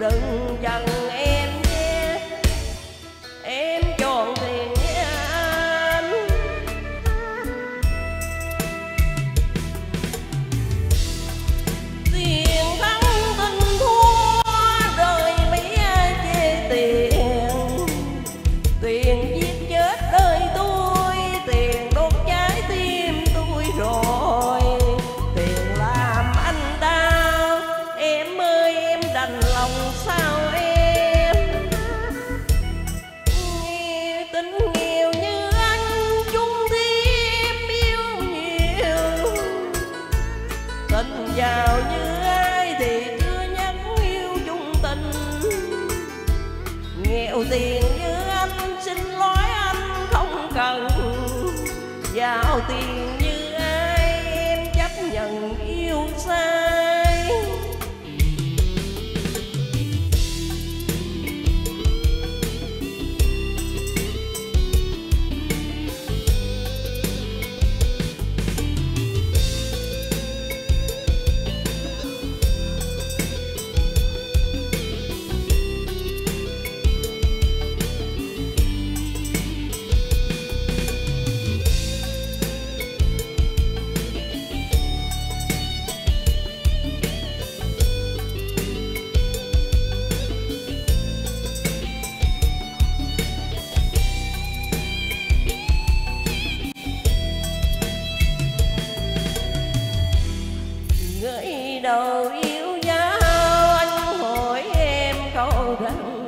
đừng giận em nhé, em chọn tiền với anh. Tiền thắng tình thua đời mấy ai chê tiền, tiền giết chết đời tôi, tiền đốt trái tim tôi rồi, tiền làm anh đau. Em ơi em đành lòng sao em, nghe tính nghèo như anh chung thì em yêu nhiều, tình giàu như ai thì chưa nhắc yêu chung tình. Nghèo tiền như anh xin lỗi anh không cần, giàu tiền như ai em chấp nhận yêu sai. Người đầu yêu nhau anh hỏi em câu rằng,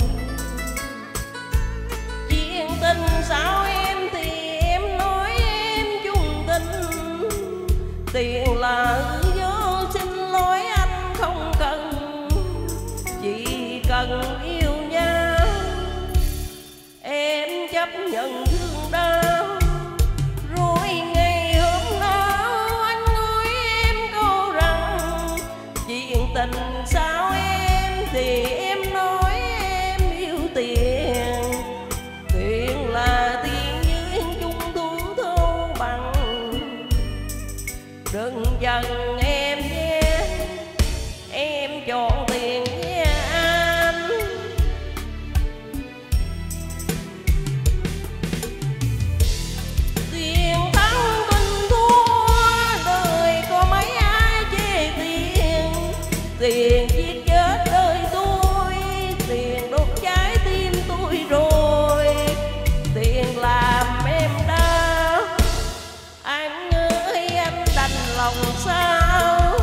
chuyện tình sao em thì em nói em chung tình. Tiền là hư vô xin lỗi anh không cần, chỉ cần yêu nhau em chấp nhận thương đau. Rồi ngày hôm đó anh nói em câu rằng, chuyện tình sao em thì em nói em yêu tiền. Tiền là tiền như chung thu thâu bằng, đừng giận em nhé, em chọn tiền với anh. Tiền thắng tình thua đời có mấy ai chê tiền, tiền giết chết đời tôi, tiền đốt trái tim tôi rồi, tiền làm em đau. Anh ơi anh đành lòng sao,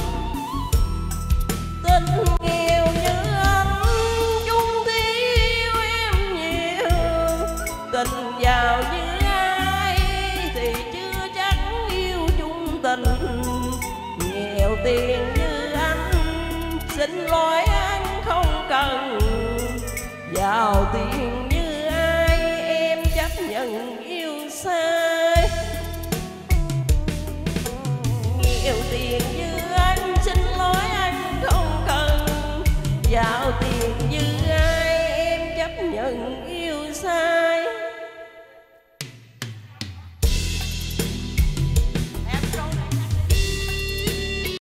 tình nghèo như anh chung thì yêu em nhiều, tình giàu như ai thì chưa chắc yêu chung tình. Nghèo tiền như anh xin lỗi anh không cần, giàu tiền như ai em chấp nhận yêu sai. Nghèo tiền như anh xin lỗi anh không cần, giàu tiền như ai em chấp nhận yêu sai.